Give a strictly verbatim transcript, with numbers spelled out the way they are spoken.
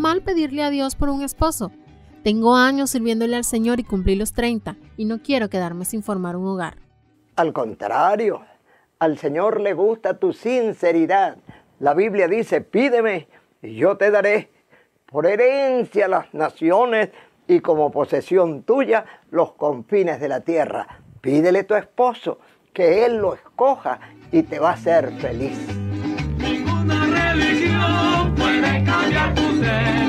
mal pedirle a Dios por un esposo. Tengo años sirviéndole al Señor y cumplí los treinta y no quiero quedarme sin formar un hogar. Al contrario, al Señor le gusta tu sinceridad. La Biblia dice, pídeme y yo te daré por herencia las naciones y como posesión tuya los confines de la tierra. Pídele a tu esposo que Él lo escoja y te va a hacer feliz. Ninguna religión puede cambiar tu ser.